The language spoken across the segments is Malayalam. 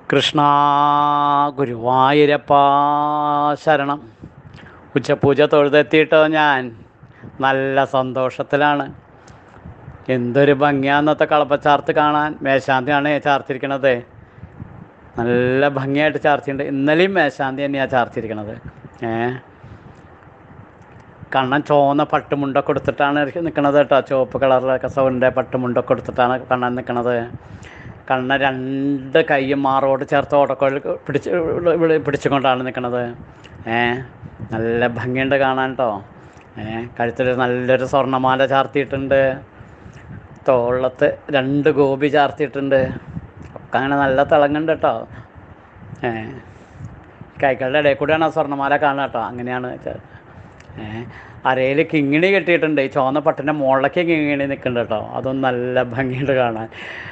കൃഷ്ണ ഗുരുവായൂരപ്പ ശരണം. ഉച്ചപൂജ തൊഴുതെത്തിയിട്ടോ ഞാൻ നല്ല സന്തോഷത്തിലാണ്. എന്തൊരു ഭംഗിയാന്നത്തെ കളപ്പച്ചാർത്ത് കാണാൻ. മേശാന്തിയാണ് ചാർത്തിരിക്കണത്. നല്ല ഭംഗിയായിട്ട് ചാർത്തിയുണ്ട്. ഇന്നലെയും മേശാന്തി തന്നെയാണ് ചാർത്തിരിക്കണത്. കണ്ണൻ ചുവന്ന പട്ടുമുണ്ടൊക്കെ കൊടുത്തിട്ടാണ് നിൽക്കണത് കേട്ടോ. ചുവപ്പ് കളറിലൊക്കെ സൗണ്ടിൻ്റെ പട്ടുമുണ്ടൊക്കെ കൊടുത്തിട്ടാണ് കണ്ണൻ നിൽക്കണത്. കണ്ണൻ രണ്ട് കൈയും മാറോട് ചേർത്ത് ഓടക്കോഴിൽ പിടിച്ചുകൊണ്ടാണ് നിൽക്കണത്. നല്ല ഭംഗിയുണ്ട് കാണാൻ കേട്ടോ. കഴുത്തിൽ നല്ലൊരു സ്വർണ്ണമാല ചാർത്തിയിട്ടുണ്ട്. തോളത്ത് 2 ഗോപി ചാർത്തിയിട്ടുണ്ട്. ഒക്കെ അങ്ങനെ നല്ല തിളങ്ങുന്നുണ്ട് കേട്ടോ. കൈകളുടെ ഇടയിൽ കൂടെയാണ് ആ സ്വർണ്ണമാല കാണുക കേട്ടോ. അങ്ങനെയാണ്. അരയിൽ കിങ്ങിണി കെട്ടിയിട്ടുണ്ട്. ഈ ചുവന്ന പട്ടിൻ്റെ മുകളിലേക്ക് കിങ്ങിണി നിൽക്കുന്നുണ്ട് കേട്ടോ. അതും നല്ല ഭംഗിയുണ്ട് കാണാൻ.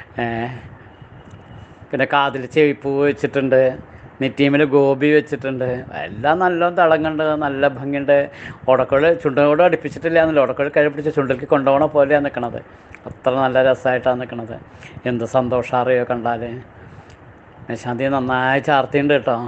പിന്നെ കാതിൽ ചെവിപ്പൂ വെച്ചിട്ടുണ്ട്. നെറ്റീമിൽ ഗോപി വെച്ചിട്ടുണ്ട്. എല്ലാം നല്ല തിളങ്ങുന്നുണ്ട്. നല്ല ഭംഗിയുണ്ട്. ഓടക്കോഴ് ചുണ്ടോട് അടുപ്പിച്ചിട്ടില്ല എന്നല്ല. ഓടക്കോഴ് കൈ പിടിച്ച് ചുണ്ടിലേക്ക് കൊണ്ടുപോകണ പോലെയാണ് നിൽക്കണത്. അത്ര നല്ല രസമായിട്ടാണ് നിൽക്കണത്. എന്ത് സന്തോഷം അറിയോ കണ്ടാൽ. മേശാന്തി നന്നായി ചാർത്തിയുണ്ട് കേട്ടോ.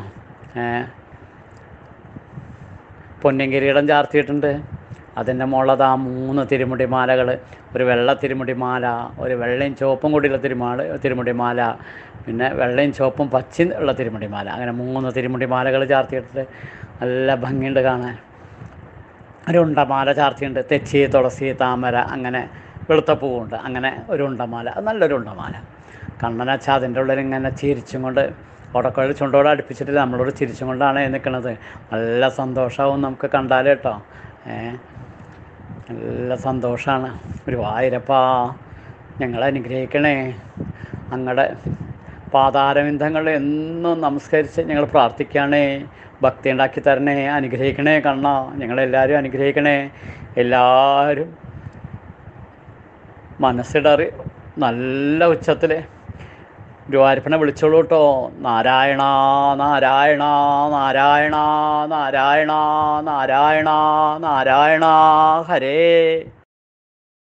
പൊന്നിൻ കിരീടം ചാർത്തിയിട്ടുണ്ട്. അതിൻ്റെ മുകളിൽ ആ 3 തിരുമുടി മാലകൾ. ഒരു വെള്ള തിരുമുടി മാല, ഒരു വെള്ളയും ചുവപ്പും കൂടിയുള്ള തിരുമുടി മാല, പിന്നെ വെള്ളയും ചുവപ്പും പച്ചയും ഉള്ള തിരുമുടി മാല. അങ്ങനെ 3 തിരുമുടി മാലകൾ ചാർത്തിയിട്ടിട്ട് നല്ല ഭംഗിയുണ്ട് കാണാൻ. ഒരു ഉണ്ടമാല ചാർത്തിയുണ്ട്. തെച്ചി, തുളസി, താമര, അങ്ങനെ വെളുത്ത പൂവുണ്ട്. അങ്ങനെ ഒരു ഉണ്ടമാല. അത് നല്ലൊരു ഉണ്ടമാല. കണ്ണനച്ചാൽ അതിൻ്റെ ഉള്ളിൽ ഇങ്ങനെ ചിരിച്ചും കൊണ്ട് ഓടക്കോഴി ചുണ്ടോട് അടുപ്പിച്ചിട്ട് നമ്മളോട് ചിരിച്ചും കൊണ്ടാണ് നിൽക്കുന്നത്. നല്ല സന്തോഷമാവും നമുക്ക് കണ്ടാൽ കേട്ടോ. നല്ല സന്തോഷമാണ്. ഗുരുവായൂരപ്പാ ഞങ്ങളെ അനുഗ്രഹിക്കണേ. അങ്ങടെ പാതാരവിന്ദങ്ങൾ എന്നും നമസ്കരിച്ച് ഞങ്ങൾ പ്രാർത്ഥിക്കുകയാണേ. ഭക്തി ഉണ്ടാക്കി തരണേ. അനുഗ്രഹിക്കണേ കണ്ണ. ഞങ്ങളെല്ലാവരും അനുഗ്രഹിക്കണേ. എല്ലാവരും മനസ്സിടറി നല്ല ഉച്ചത്തിൽ ഗുരുവായൂരപ്പനെ വിളിച്ചോളൂ കേട്ടോ. നാരായണ നാരായണ നാരായണ നാരായണ നാരായണ നാരായണ ഹരേ.